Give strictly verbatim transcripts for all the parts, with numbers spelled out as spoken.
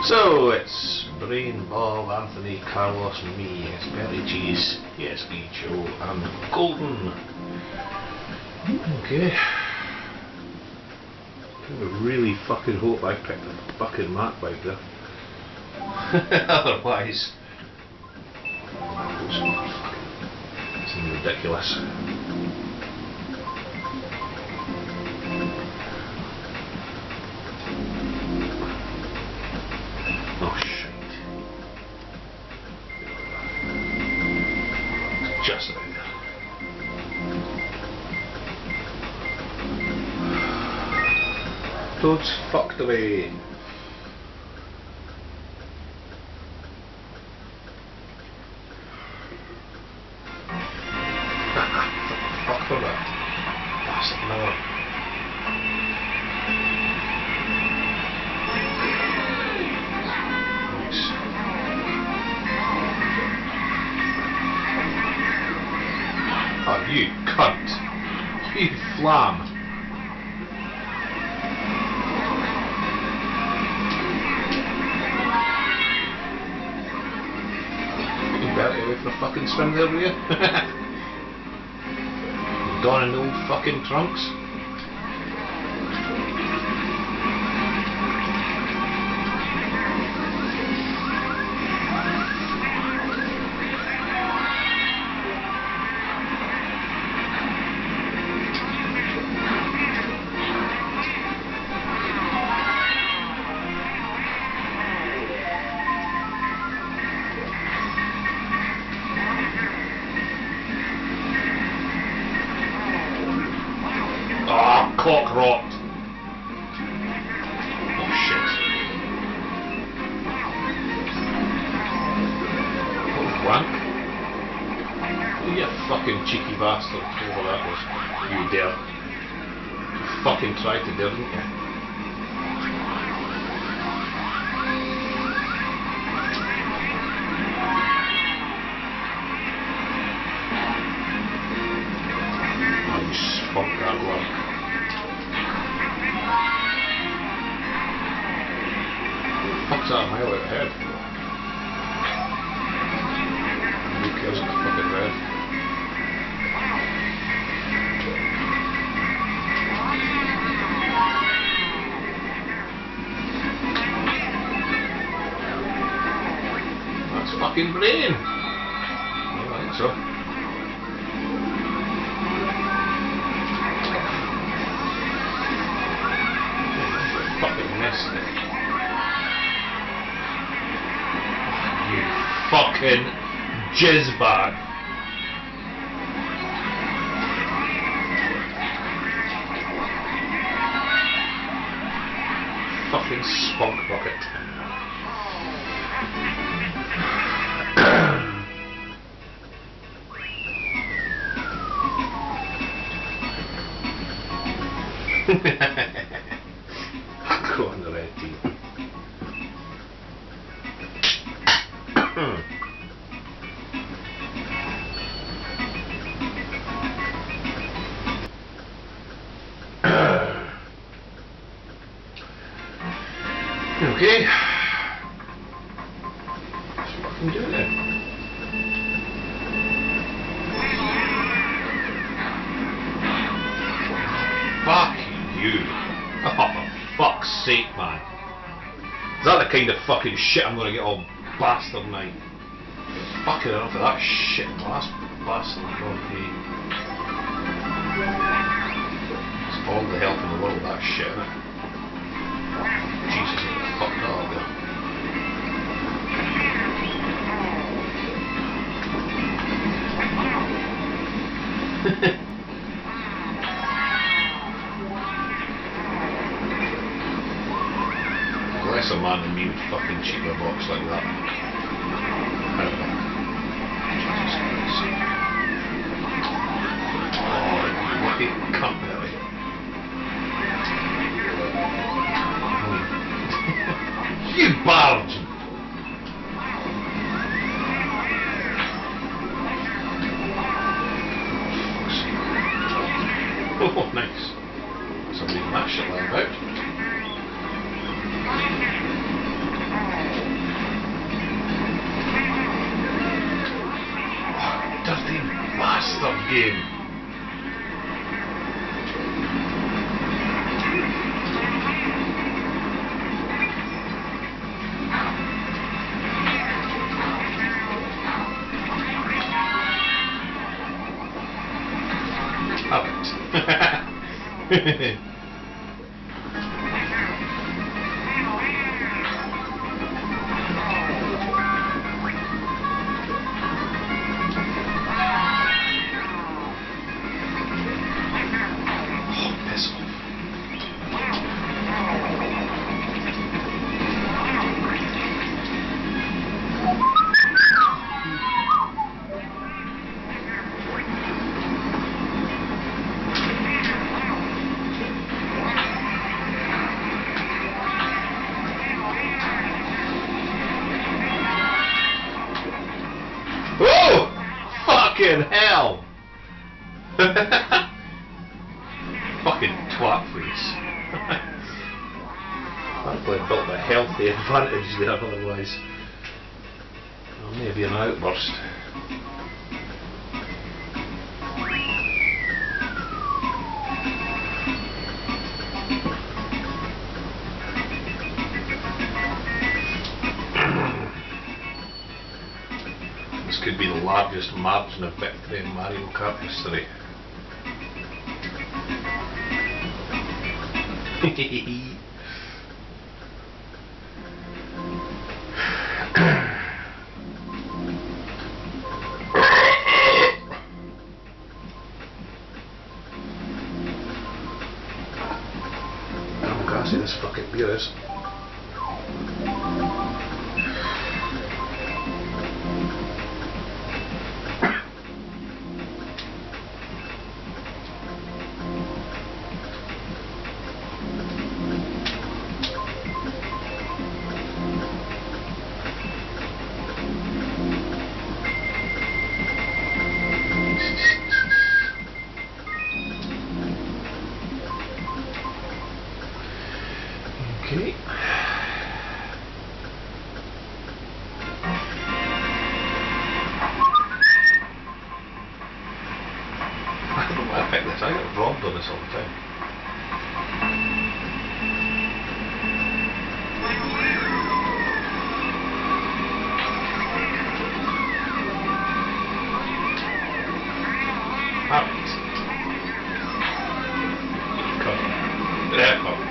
So it's Brain, Bob, Anthony, Carlos, and me. It's Bertys, yes, me, Joe, and Golden. Okay. I really fucking hope I picked a fucking Mac bike there. Otherwise, it's ridiculous. Oh shit. Just about there. Toad's fucked away. Fuck for that. That's another. Oh, you cunt! You flam! You better get away for a fucking swim there, will you? Gone in the old fucking trunks. Cock rot. Oh shit. What wank? Oh, you fucking cheeky bastard. Whoever that was. You dare. You fucking tried to dare, didn't you? Oh, you spunk that one. Fuck's that a mile out ahead? Who cares if it's fucking red? That's fucking Brain! I think so. Fucking mess. Fucking jizzbag. Fucking spunk bucket. Go on the red team. Okay. Let's fucking do it. Fuck you. Oh, for fuck's sake, man. Is that the kind of fucking shit I'm gonna get all bastard night? Fucking enough of that shit, last bastard. Okay. It's all the help in the world, that shit, isn't it? Jesus, fuck that up there. Bless a man than me would fucking cheat a box like that. Jesus Christ. Oh, you lucky cunt there. You barge! Oh, nice. Somebody in that shit lying about. bastard game. Have it. Fucking hell! Fucking twat face. Hopefully I built a healthy advantage there, otherwise well, maybe an outburst. This could be the largest margin of victory in Mario Kart history. I'm gassy this fucking beer is. Okay. I don't know why I picked this. I get robbed on this all the time. Alright. Come. There, come.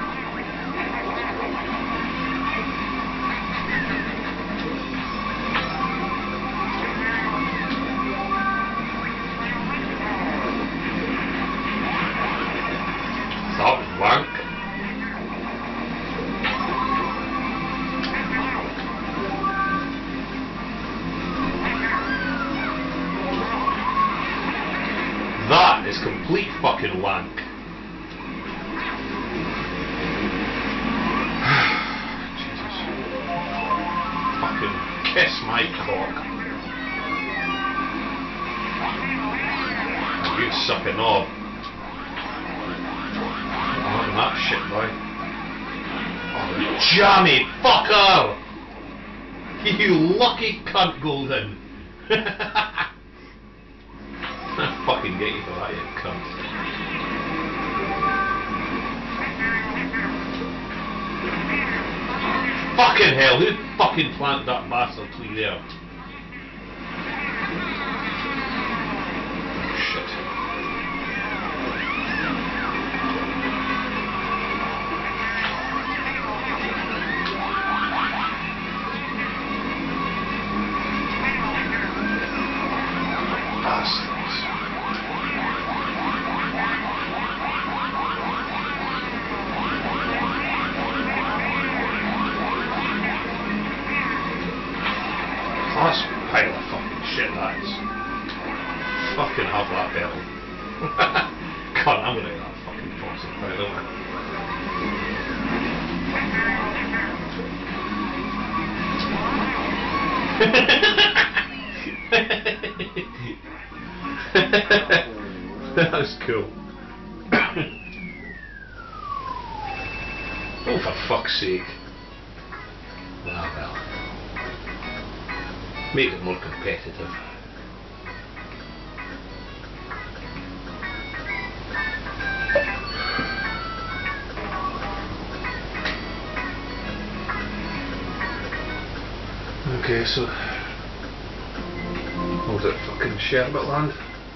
That was wank. That is complete fucking wank. Jesus. Fucking kiss my cock. You suck a knob. On that shit, boy. Oh, jammy fucker! You lucky cunt, Golden. I'll fucking get you for that, you cunt. Fucking hell, who fucking planted that bastard tree there? Oh, shit. Bastards. That's a pile of fucking shit, that is. Fucking have that battle. God, I'm gonna get that fucking fossil pile, That was cool. Oh, for fuck's sake. Ah, well. Make it more competitive. Okay, so what was it, fucking Sherbet Land?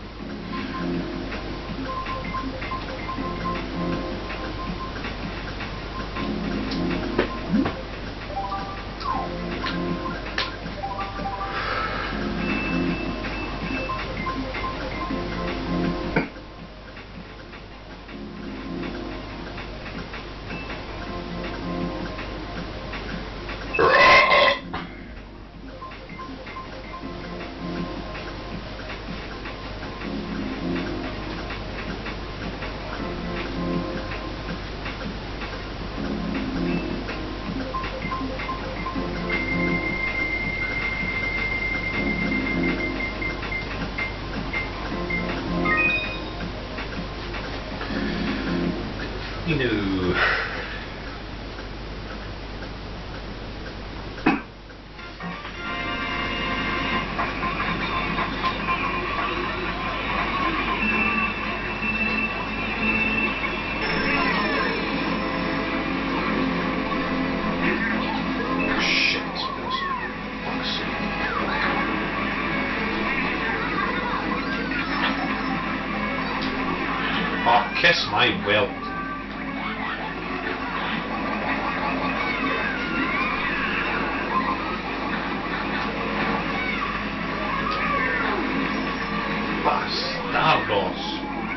You know. Oh, kiss my welt. Bastardos.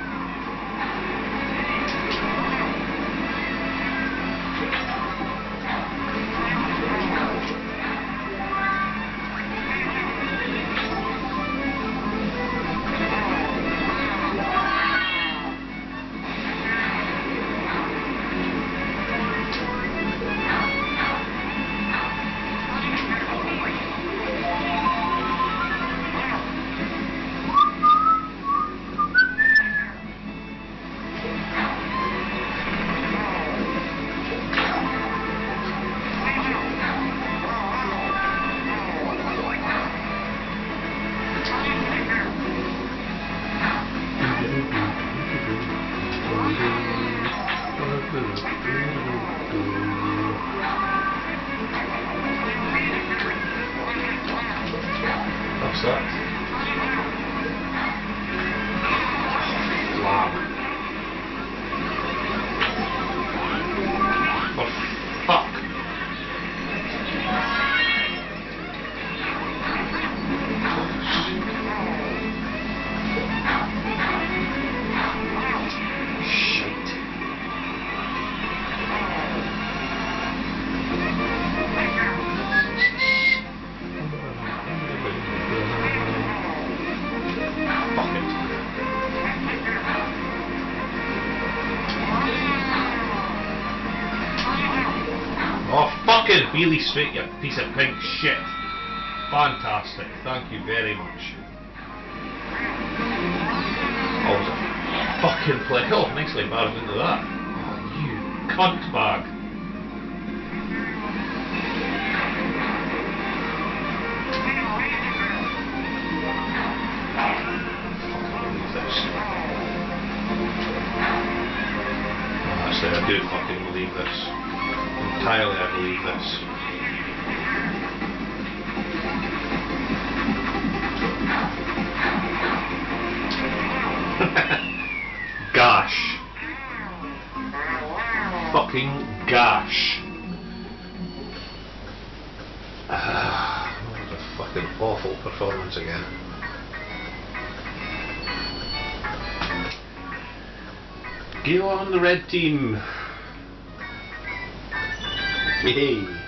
What's that? Flam. For fuck. Shite. Oh, fucking really straight, you piece of pink shit. Fantastic, thank you very much. Oh, was a fucking play. Oh, nicely barred into that. Oh, you cunt bag. Oh, actually, I do fucking believe this. Entirely, I believe this. Gosh. Fucking gosh. Ah, that was a fucking awful performance again. Go on the red team. Yay.